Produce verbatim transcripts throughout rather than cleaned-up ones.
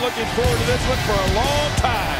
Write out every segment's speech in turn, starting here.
looking forward to this one for a long time.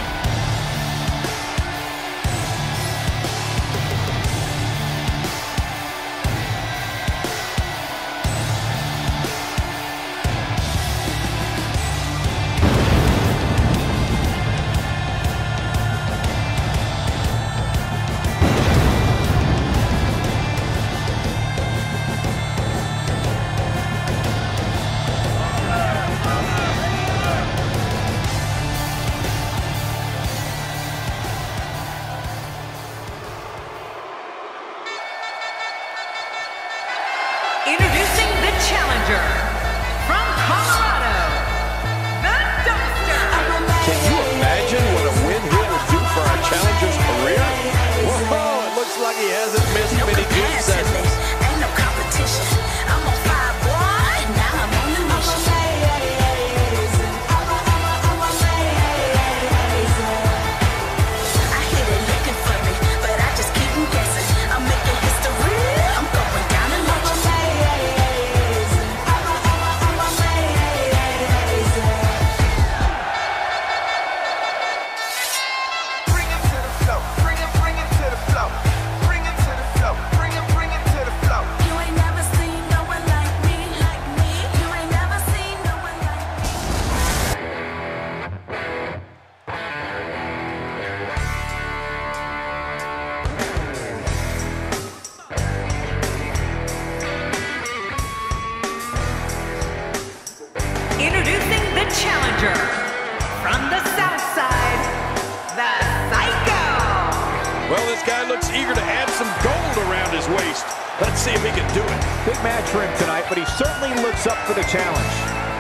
Introducing the challenger from Colorado, the Dumpster. Can you imagine what a win here would do for our challenger's career? Whoa, it looks like he hasn't missed many gym sessions. Ain't no competition. I'm on fire, boy, and now I'm on the mission. I hit it looking for me, but I just keep on guessing. I'm making history. I'm going down in legends. Bring it to the flow. Bring it, bring it to the flow. Bring it to the flow. Bring it, bring it to the flow. You ain't never seen no one like me, like me. You ain't never seen no one like me. Introducing the challenger from the South Side, the Psycho. Well, this guy looks eager to add some gold around his waist. Let's see if he can do it. Big match for him tonight, but he certainly looks up for the challenge.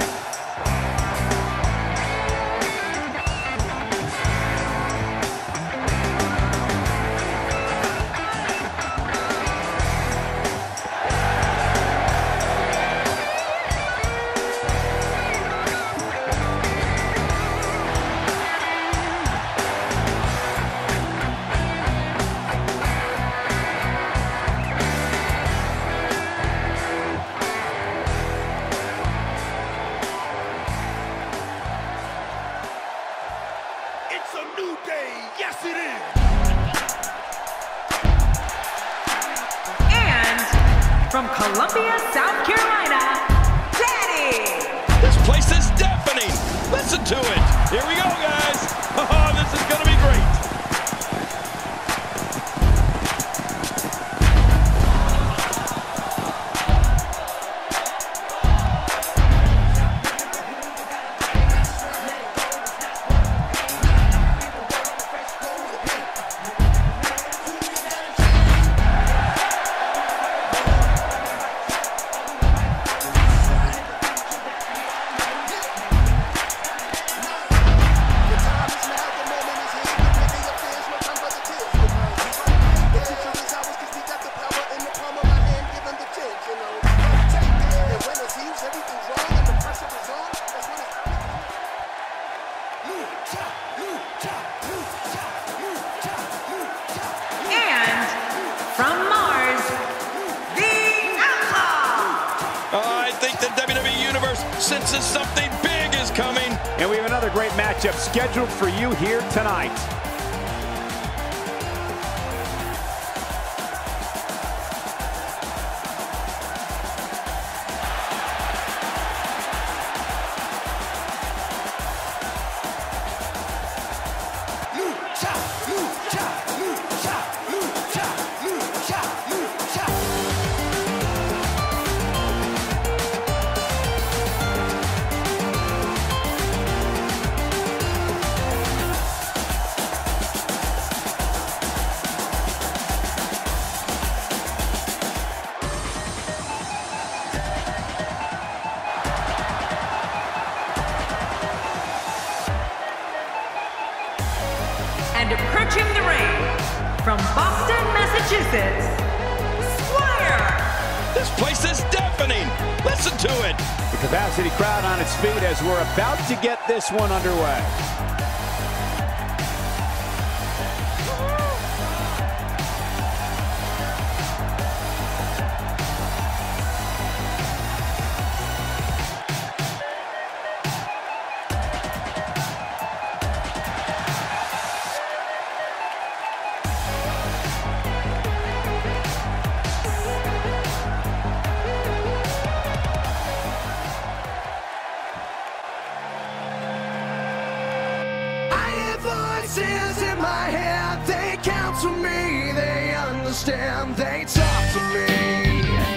It's a new day. Yes, it is. And from Columbia, South Carolina, Daddy. This place is deafening. Listen to it. Here we go, guys. Oh, this is going to be great. And from Mars, the Outlaw. Oh, I think the W W E Universe senses something big is coming. And we have another great matchup scheduled for you here tonight. And approaching the ring from Boston, Massachusetts, Squire. This place is deafening. Listen to it. The capacity crowd on its feet as we're about to get this one underway. count to me, they understand, they talk to me.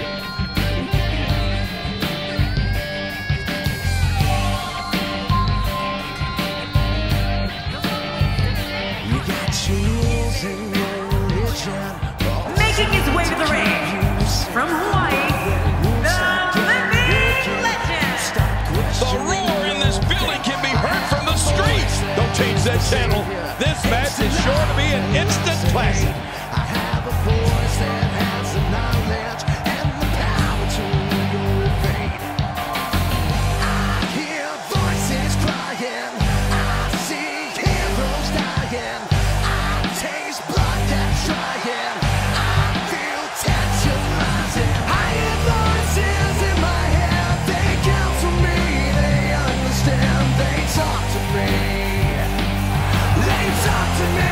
You got jewels in your religion. Making his way to the ring, from Hawaii, the living legend. The roar in this building can be heard from the streets. Don't change that channel. This match is sure to be an instant classic. I have a voice that has the knowledge and the power to elevate. I hear voices crying. I see heroes dying. I taste blood that's drying. I feel tension rising. I hear voices in my head. They count to me. They understand. They talk to me. They talk to me.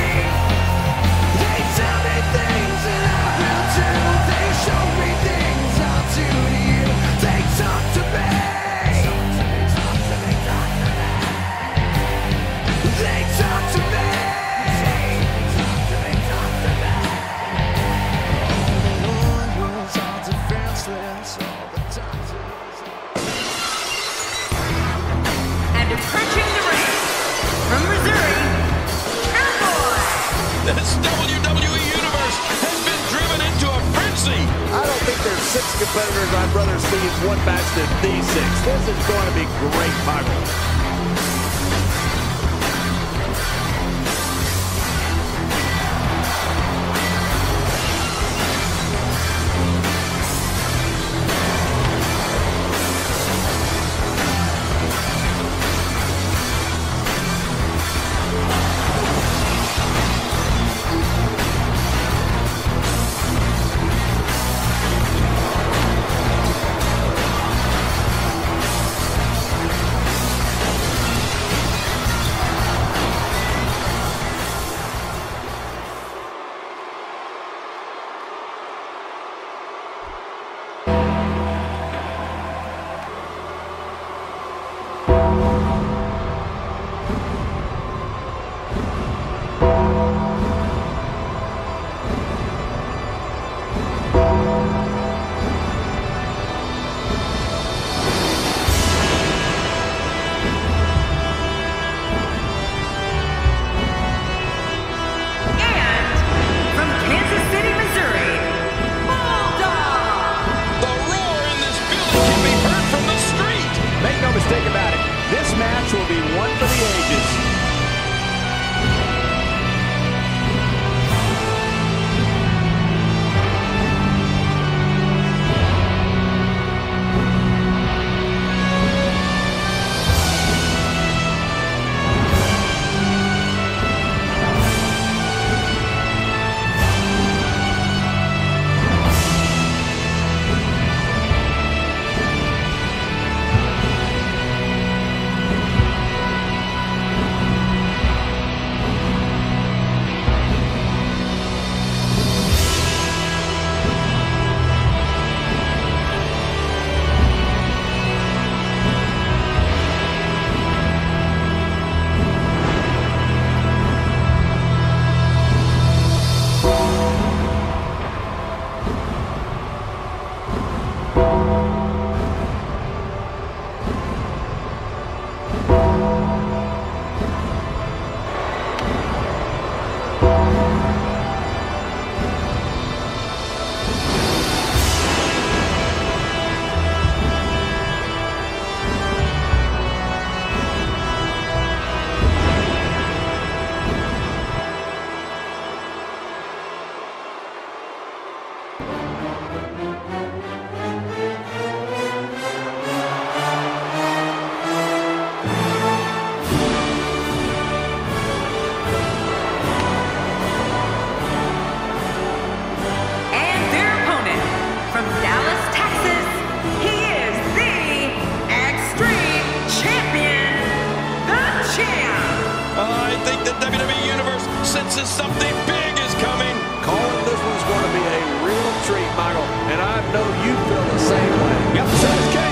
They tell me things that I will do. They show me things I'll do to you. They talk to me. They talk to me. They talk to me. All the ones are defenseless. All the doctors. And approaching the ring, from Missouri, Cowboy. This W W E Universe has been driven into a frenzy. I don't think there's six competitors I'd rather see in one match than these six. This is going to be great, Michael. And from Kansas City, Missouri, Bulldog. The roar in this building can be heard from the street. Make no mistake about it, this match will be one for the ages. senses something big is coming. Calling this one's going to be a real treat, Michael, and I know you feel the same way. Yep, so does Kate.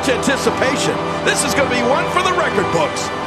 anticipation. This is going to be one for the record books.